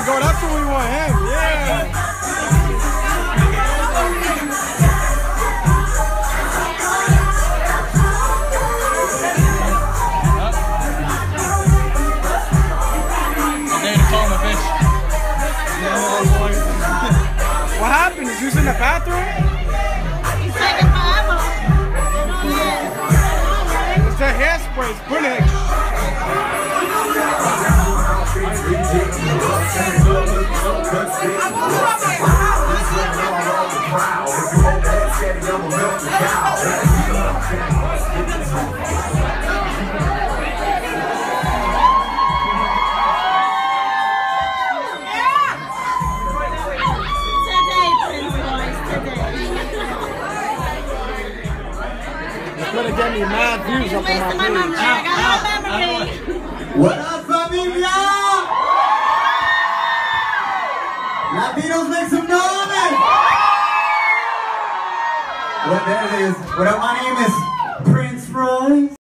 go. That's what we want him. Yeah. What happened? Is you in the bathroom? He's taking forever. It's the hairspray. It's putting gonna get me mad views up on my page. What up, familia? Latinos, make some noise! Well, there it is. What up, my name is Prince Royce.